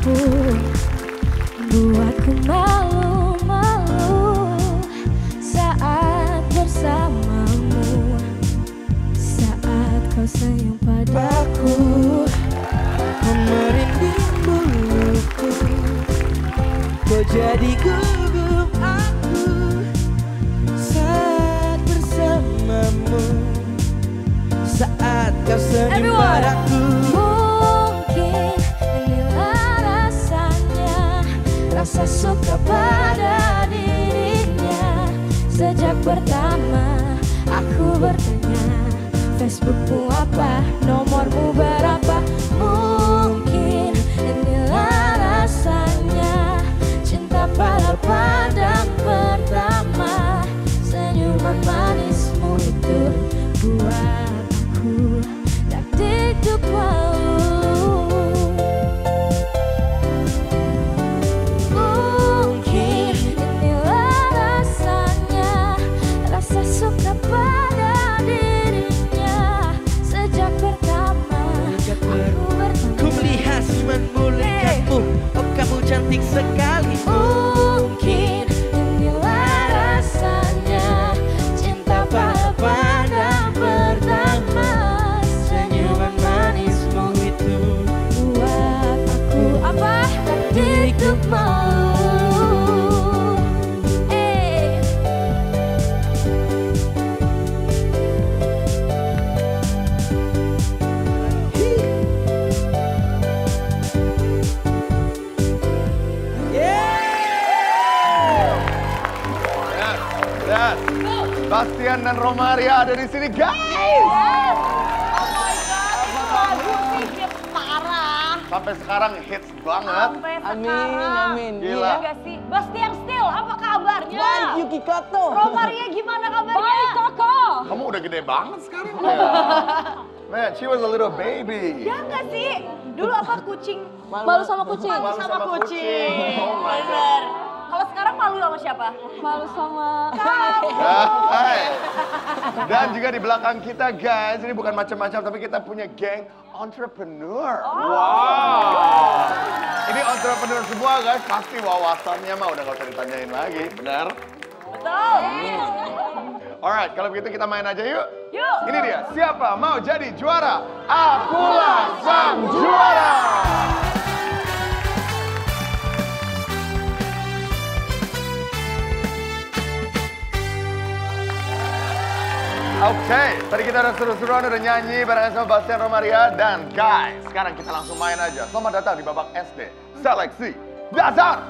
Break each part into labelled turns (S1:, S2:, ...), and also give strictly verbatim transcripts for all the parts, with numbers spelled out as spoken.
S1: aku, buatku malu-malu saat bersamamu, saat kau sayang padaku.
S2: Kau merinding buluku, kau jadi gugup aku saat bersamamu, saat kau senyum padaku.
S1: Mungkin inilah rasanya, rasa suka pada dirinya. Sejak pertama aku bertanya, Facebookmu apa, nomormu berapa. Mungkin inilah rasanya, cinta pada pandang pertama. Senyuman manismu itu buat aku tak dikduk malu. Mungkin inilah rasanya, rasa suka pada dirinya. Sejak pertama aku bertanya,
S2: Ku melihat senyumanmu lekatmu, oh kamu cantik sekali.
S1: mungkin inilah rasanya, cinta pada pandang pertama. Senyuman manismu itu buat aku apa, tak dikduk malu. Eh.
S3: Dan Bastian dan Romaria ada di sini, guys.
S4: Parah.
S3: Sampai sekarang hits banget.
S4: Sampai
S2: Amin,
S4: sekarang.
S2: amin.
S3: Gila.
S4: Iya gak sih? Bastian Steel, apa kabarnya?
S2: Baik Yuki Kato.
S4: Romaria gimana kabarnya? Baik kakak.
S3: Kamu udah gede banget sekarang ya. Man, she was a little baby.
S4: Ya gak sih? Dulu apa kucing?
S1: Malu sama kucing.
S4: Malu sama,
S3: sama
S4: kucing.
S3: kucing. Oh my God.
S4: Bener. Kalau sekarang malu sama siapa?
S1: Malu sama
S3: Ya, hai. Dan juga di belakang kita, guys, ini bukan macam-macam, tapi kita punya geng entrepreneur. Wow. Ini entrepreneur semua, guys. Pasti wawasannya mah udah gak usah ditanyain lagi, benar?
S4: Betul.
S3: Alright, kalau begitu kita main aja yuk.
S4: Yuk.
S3: Ini dia, siapa mau jadi juara? Akulah sang juara. Oke, tadi kita udah seru-seruan, udah nyanyi bareng sama Bastian Romaria. Dan guys, sekarang kita langsung main aja. Selamat datang di babak S D Seleksi Dasar.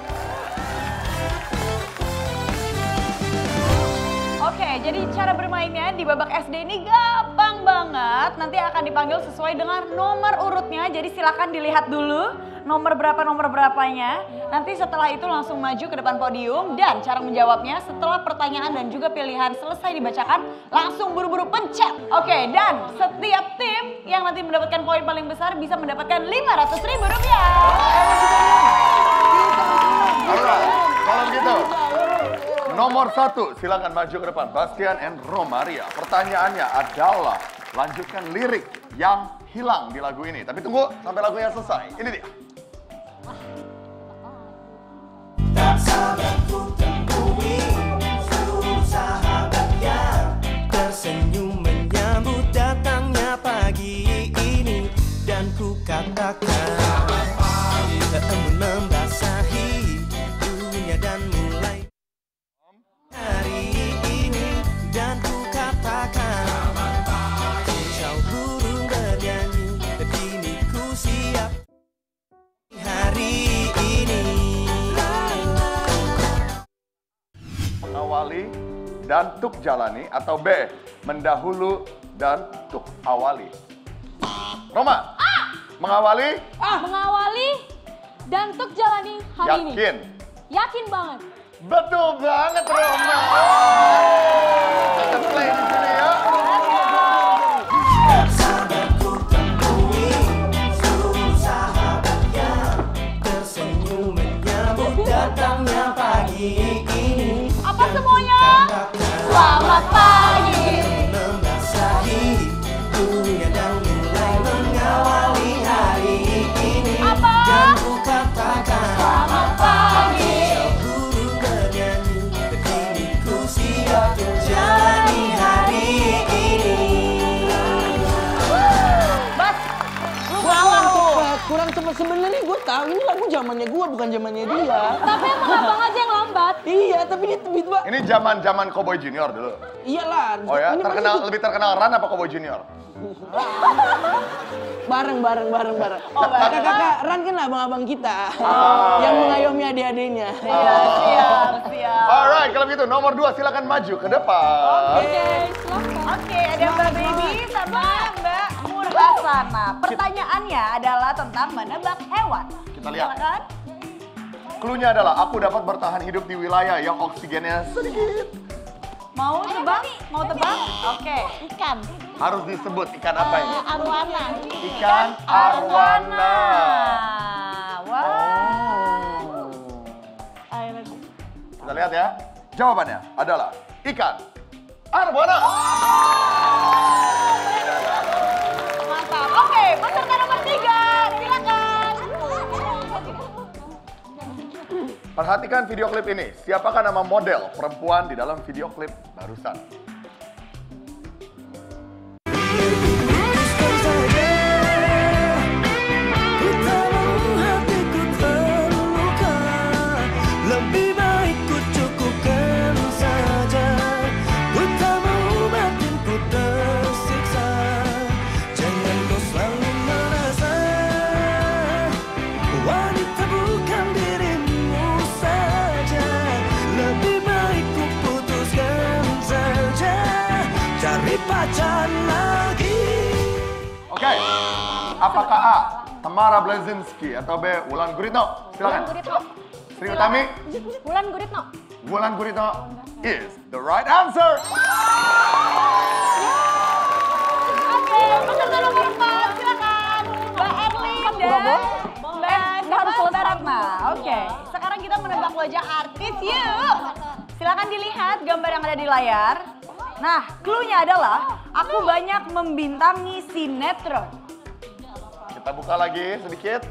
S4: Oke, jadi cara bermainnya di babak S D ini gampang banget. Nanti akan dipanggil sesuai dengan nomor urutnya. Jadi silakan dilihat dulu nomor berapa nomor berapanya. Nanti setelah itu langsung maju ke depan podium dan cara menjawabnya setelah pertanyaan dan juga pilihan selesai dibacakan langsung buru-buru pencet. Oke, dan setiap tim yang nanti mendapatkan poin paling besar bisa mendapatkan lima ratus ribu rupiah.
S3: Alright, kalau begitu. Nomor satu, silakan maju ke depan. Bastian and Romaria. Pertanyaannya adalah, lanjutkan lirik yang hilang di lagu ini. Tapi tunggu sampai lagunya selesai. Ini dia.
S2: Tak sabar ku temui seluruh sahabat yang tersenyum menyambut datangnya pagi ini. Dan ku katakan embun membasahi dunia dan mulai hari ini. Dan ku katakan kicau burung bernyanyi dan kini ku siap hari ini.
S3: Mengawali dan tuk jalani, atau B, mendahulu dan tuk awali. Roma, mengawali,
S1: mengawali dan tuk jalani hari ini.
S3: yakin.
S1: Yakin banget.
S3: Betul banget, Roma. Kita play di sini ya.
S2: Sahabatku temui seluruh sahabat yang tersenyum menyambut datangnya pagi ini.
S1: Apa semuanya? Selamat pagi.
S2: Membasahi dunia dan mulai mengawali hari ini.
S1: Apa?
S2: Dan ku zamannya gua bukan zamannya dia.
S1: Tapi emang abang aja yang lambat.
S2: Iya, tapi dia tiba-tiba.
S3: Ini zaman-zaman Cowboy Junior dulu.
S2: Iyalah.
S3: Oh ya,
S2: ini
S3: terkenal
S2: pasti-
S3: lebih terkenal Ran apa Cowboy Junior?
S2: Bareng, bareng, bareng, bareng.
S4: Oh, bareng.
S2: Kakak-kakak Ran kan abang-abang kita. Yang mengayomi adik-adiknya.
S4: Iya, siap, siap.
S3: Alright, kalau begitu nomor dua silakan maju ke depan.
S1: Oke, silakan.
S4: Oke, ada Mbak Baby sama Mbak Murhasana. Pertanyaannya adalah tentang menebak hewan.
S3: Kita lihat.
S4: Silakan.
S3: Cluenya adalah aku dapat bertahan hidup di wilayah yang oksigennya sedikit.
S4: Mau tebak? Mau tebak? Oke.
S1: Ikan.
S3: Harus disebut ikan apa ini?
S1: Arwana.
S3: Ikan arwana.
S4: Wow.
S1: Ayo lagi.
S3: Kita lihat ya. Jawabannya adalah ikan arwana.
S4: Mantap. Oke, peserta nomor tiga. Silakan.
S3: Perhatikan video klip ini. Siapakah nama model perempuan di dalam video klip barusan?
S2: Lebih baik ku cukupkan saja. Ku tak mau batinku tersiksa. Jangan kau selalu merasa wanita bukan dirimu saja. Lebih baik ku putuskan saja. Cari pacar lagi.
S3: Oke. Apakah A. Tamara Blazinski atau B. Wulan Guritno? Silakan.
S1: Guritno.
S3: Sri Utami.
S1: Wulan Guritno.
S3: Wulan Guritno is the right answer.
S4: Oke, peserta nomor empat. Silakan. Mbak Erlin dan Mbak
S1: harus selesai.
S4: Ratna. Oke, sekarang kita menebak wajah artis yuk. Silakan dilihat gambar yang ada di layar. Nah, cluenya adalah aku banyak membintangi sinetron.
S3: Kita buka lagi sedikit.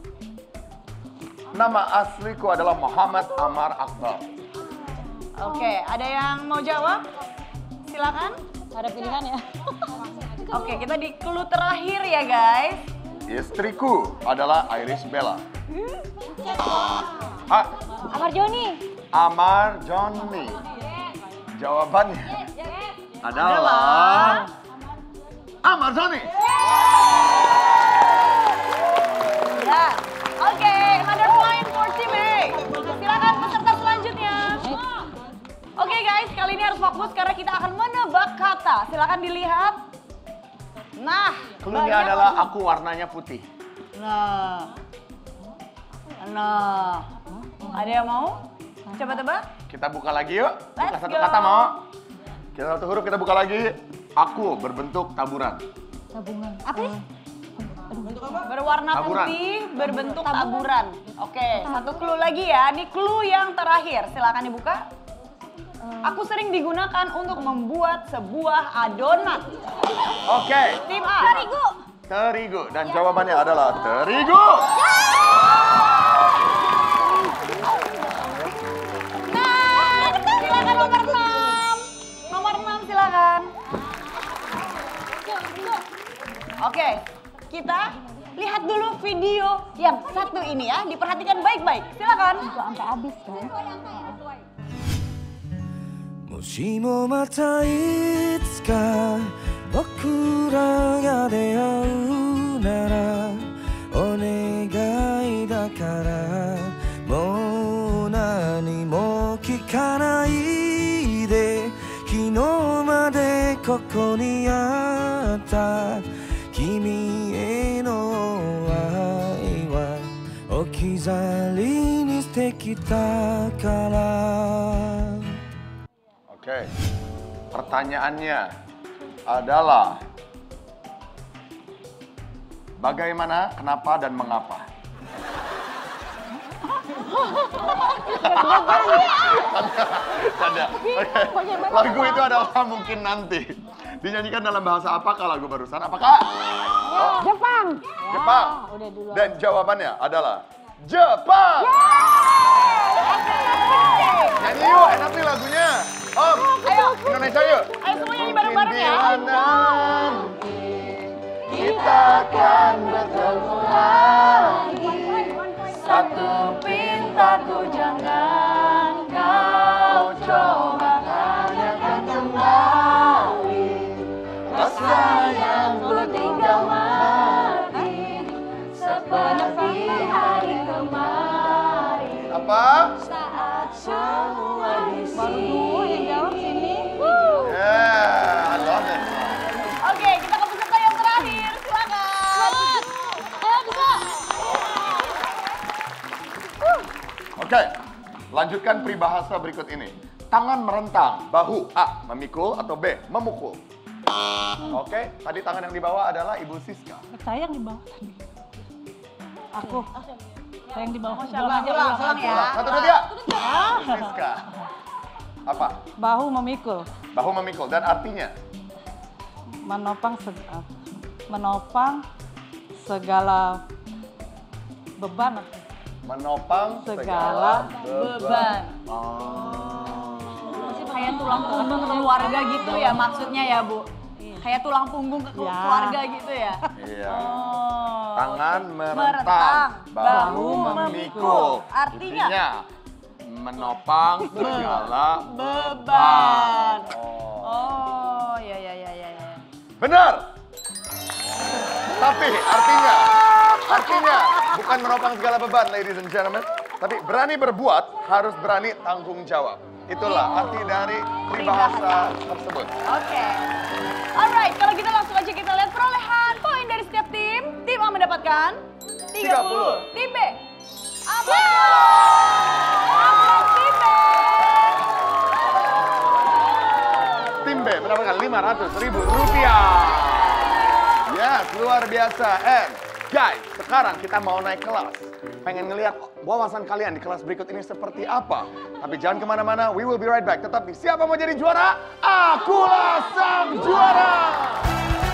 S3: Nama asliku adalah Muhammad Amar Akbar.
S4: Oke, ada yang mau jawab? Silakan.
S1: Ada pilihan ya.
S4: Oke, kita di clue terakhir ya guys.
S3: Istriku adalah Irish Bella. Ah,
S1: Amar Joni.
S3: Amar Johnny. Jawabannya adalah Amar Johnny.
S4: Ya. Oke, another point for Team A. Silakan peserta selanjutnya. Oke guys, kali ini harus fokus karena kita akan menebak kata. Silakan dilihat. Nah,
S3: Cluenya
S4: banyak-
S3: adalah aku warnanya putih.
S4: Nah. Nah. Ada yang mau? Coba tebak.
S3: Kita buka lagi yuk. Buka
S4: Let's
S3: satu
S4: go.
S3: kata mau. Kita satu huruf kita buka lagi. Aku berbentuk taburan.
S1: Tabungan. Apa nih?
S4: Berwarna
S3: Taburan.
S4: putih, berbentuk taburan. Oke, satu clue lagi ya. Ini clue yang terakhir. Silakan dibuka. Aku sering digunakan untuk membuat sebuah adonan.
S3: Oke.
S4: Tim A.
S1: Terigu.
S3: Terigu. Dan jawabannya adalah terigu.
S4: Nah, silakan nomor enam. Nomor enam silakan. Oke, kita lihat dulu video yang satu ini ya. Diperhatikan baik-baik. Silakan.
S1: Sampai habis kan.
S2: もしもまたいつか僕らが出会うならお願いだからもう何も聞かないで昨日までここにあった君への愛は置き去りにしてきたから
S3: Oke. Pertanyaannya adalah bagaimana, kenapa, dan mengapa? Canda. Oke. Lagu itu adalah mungkin nanti. Dinyanyikan dalam bahasa apakah lagu barusan? Apakah? Oh,
S1: Jepang.
S3: Jepang.
S1: Ya, udah dulu.
S3: Dan jawabannya adalah Jepang. Nyanyi yuk, enak nih lagunya. Om,
S4: Ayo.
S3: Indonesia yuk.
S4: Ayo semua nyanyi bareng-bareng ya.
S3: Mungkin bila nanti kita akan bertemu lagi. Satu
S1: padamu tinggal mati seperti hari kemarin.
S3: Apa?
S1: Saat semua di sini.
S4: Yang jawab sini.
S3: Yeah, I love it.
S4: Oke, kita ke peserta yang terakhir. Silakan.
S1: Ayo bisa.
S3: Oke, lanjutkan peribahasa berikut ini. Tangan merentang, bahu A, memikul atau B, memukul. Oke, tadi tangan yang di bawah adalah Ibu Siska.
S5: Saya yang di bawah tadi. Aku. Saya yang di bawah.
S4: Ulang, ulang, ulang ya.
S3: Satu, dua, tiga. Siska. Apa?
S5: Bahu memikul,
S3: Bahu memikul dan artinya?
S5: menopang seg- ah, menopang segala beban.
S3: Menopang
S5: Segala
S4: Beban.
S3: Oh.
S4: Kayak tulang punggung keluarga gitu ya maksudnya ya Bu? Kayak tulang punggung ke
S5: Ya.
S4: keluarga gitu ya?
S3: Iya.
S4: Oh.
S3: Tangan merentang,
S4: Merentang,
S3: bahu
S4: bahu
S3: memikul.
S4: Artinya?
S3: Intinya, menopang segala
S4: Beban.
S3: Oh.
S4: Oh, ya ya ya ya ya.
S3: Benar. Tapi artinya, artinya bukan menopang segala beban, ladies and gentlemen. Tapi berani berbuat harus berani tanggung jawab. Itulah arti dari peribahasa tersebut.
S4: Oke. Alright, kalau gitu langsung aja kita lihat perolehan poin dari setiap tim. Tim A mendapatkan tiga puluh. Tim B. Apa? Tim B.
S3: Tim B mendapatkan lima ratus ribu rupiah. Yes, luar biasa. And guys, sekarang kita mau naik kelas. Pengen ngelihat wawasan kalian di kelas berikut ini seperti apa. Tapi jangan kemana-mana, we will be right back. Tetap di Siapa Mau Jadi Juara? Akulah Sang Juara!